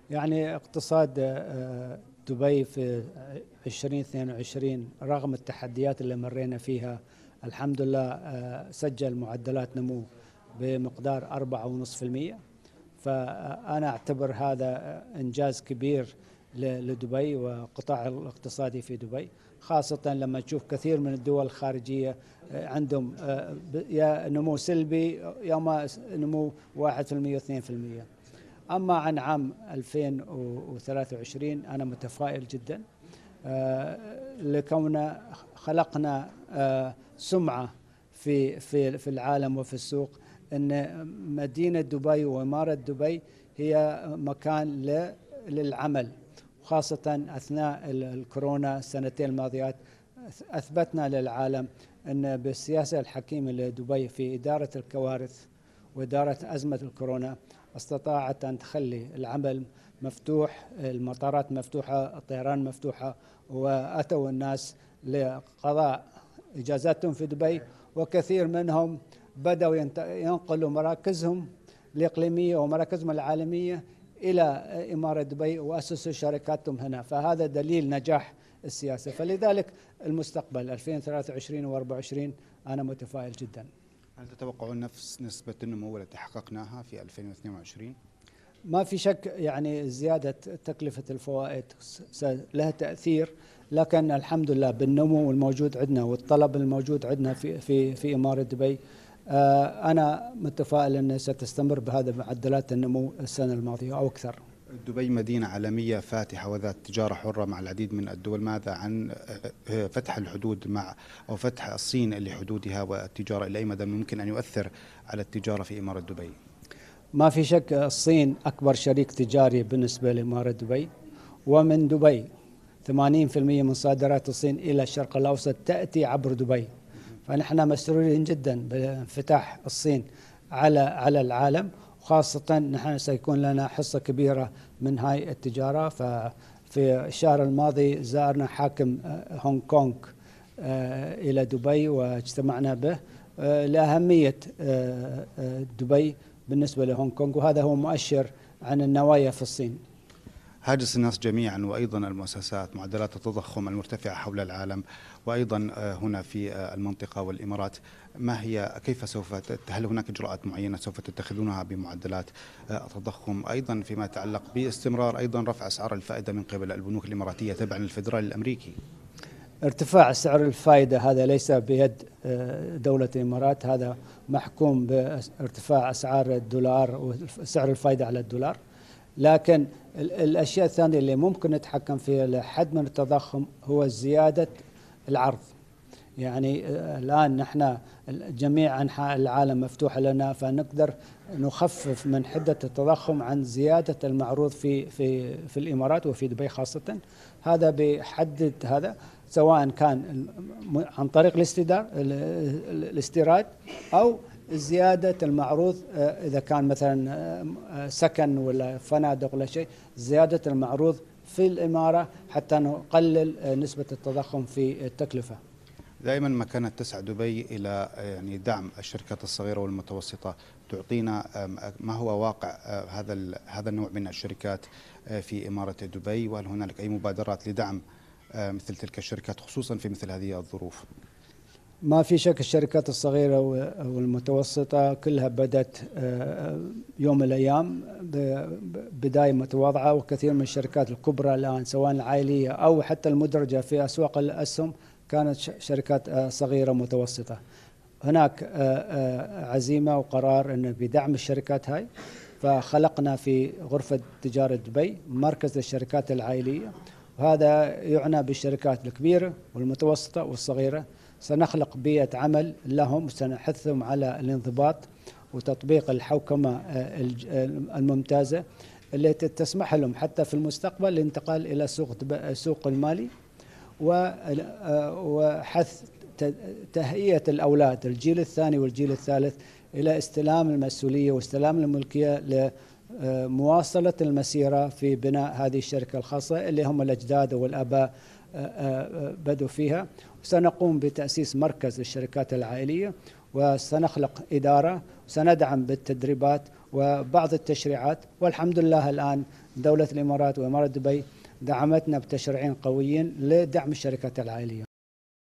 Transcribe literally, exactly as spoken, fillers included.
يعني اقتصاد دبي في ألفين واثنين وعشرين رغم التحديات اللي مرينا فيها الحمد لله سجل معدلات نمو بمقدار أربعة فاصلة خمسة بالمئة. فأنا أعتبر هذا إنجاز كبير لدبي وقطاع الاقتصادي في دبي، خاصة لما تشوف كثير من الدول الخارجية عندهم يا نمو سلبي يا ما نمو واحد بالمئة واثنين بالمئة. أما عن عام ألفين وثلاثة وعشرين أنا متفائل جدا لكوننا خلقنا سمعة في في في العالم وفي السوق أن مدينة دبي وإمارة دبي هي مكان للعمل، خاصة أثناء الكورونا السنتين الماضيات أثبتنا للعالم أن بالسياسة الحكيمة لدبي في إدارة الكوارث وإدارة أزمة الكورونا استطاعت أن تخلي العمل مفتوح، المطارات مفتوحة، الطيران مفتوحة، وأتوا الناس لقضاء إجازاتهم في دبي، وكثير منهم بدأوا ينقلوا مراكزهم الإقليمية ومراكزهم العالمية إلى إمارة دبي وأسسوا شركاتهم هنا. فهذا دليل نجاح السياسة. فلذلك المستقبل ألفين وثلاثة وعشرين وأربعة وعشرين أنا متفائل جدا. هل تتوقعون نفس نسبة النمو التي حققناها في ألفين واثنين وعشرين؟ ما في شك يعني زيادة تكلفة الفوائد لها تأثير، لكن الحمد لله بالنمو الموجود عندنا والطلب الموجود عندنا في في في إمارة دبي أنا متفائل أن ستستمر بهذا معدلات النمو السنة الماضية أو أكثر. دبي مدينة عالمية فاتحة وذات تجارة حرة مع العديد من الدول، ماذا عن فتح الحدود مع أو فتح الصين لحدودها والتجارة إلى أي مدى ممكن أن يؤثر على التجارة في إمارة دبي؟ ما في شك الصين أكبر شريك تجاري بالنسبة لإمارة دبي، ومن دبي ثمانين بالمئة من صادرات الصين إلى الشرق الأوسط تأتي عبر دبي. فنحن مسرورين جدا بانفتاح الصين على على العالم، وخاصة نحن سيكون لنا حصة كبيرة من هاي التجارة. ففي الشهر الماضي زارنا حاكم هونغ كونغ إلى دبي واجتمعنا به لأهمية دبي بالنسبة لهونغ كونغ، وهذا هو مؤشر عن النوايا في الصين. هاجس الناس جميعا وأيضا المؤسسات معدلات التضخم المرتفعة حول العالم وأيضا هنا في المنطقة والإمارات، ما هي كيف سوف هل هناك إجراءات معينة سوف تتخذونها بمعدلات التضخم، أيضا فيما يتعلق باستمرار أيضا رفع أسعار الفائدة من قبل البنوك الإماراتية تبعا للفدرالي الأمريكي؟ ارتفاع سعر الفائدة هذا ليس بيد دولة الإمارات، هذا محكوم بارتفاع أسعار الدولار وسعر الفائدة على الدولار. لكن الأشياء الثانية اللي ممكن نتحكم فيها لحد من التضخم هو زيادة العرض. يعني الآن نحن جميع أنحاء العالم مفتوحة لنا، فنقدر نخفف من حدة التضخم عن زيادة المعروض في في في الإمارات وفي دبي خاصة. هذا بيحدد هذا سواء كان عن طريق الاستدار الاستيراد أو زيادة المعروض إذا كان مثلا سكن ولا فنادق ولا شيء، زيادة المعروض في الإمارة حتى نقلل نسبة التضخم في التكلفة. دائما ما كانت تسعى دبي إلى يعني دعم الشركات الصغيرة والمتوسطة، تعطينا ما هو واقع هذا هذا النوع من الشركات في إمارة دبي، وهل هنالك أي مبادرات لدعم مثل تلك الشركات خصوصا في مثل هذه الظروف؟ ما في شك الشركات الصغيرة والمتوسطة كلها بدأت يوم من الأيام بداية متواضعة، وكثير من الشركات الكبرى الآن سواء العائلية أو حتى المدرجة في أسواق الأسهم كانت شركات صغيرة متوسطة. هناك عزيمة وقرار أن بدعم الشركات هاي، فخلقنا في غرفة تجارة دبي مركز للشركات العائلية، وهذا يعنى بالشركات الكبيرة والمتوسطة والصغيرة. سنخلق بيئة عمل لهم وسنحثهم على الانضباط وتطبيق الحوكمة الممتازة التي تسمح لهم حتى في المستقبل الانتقال إلى سوق السوق المالي وحث تهيئة الأولاد الجيل الثاني والجيل الثالث إلى استلام المسؤولية واستلام الملكية لمواصلة المسيرة في بناء هذه الشركة الخاصة اللي هم الأجداد والآباء بدوا فيها. وسنقوم بتأسيس مركز الشركات العائلية، وسنخلق إدارة وسندعم بالتدريبات وبعض التشريعات. والحمد لله الآن دولة الإمارات وإمارة دبي دعمتنا بتشريعين قويين لدعم الشركات العائلية.